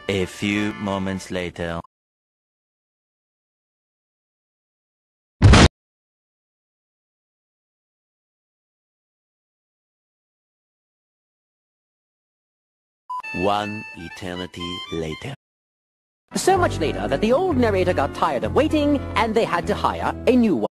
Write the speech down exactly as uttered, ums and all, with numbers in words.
A few moments later. One eternity later. So much later that the old narrator got tired of waiting and they had to hire a new one.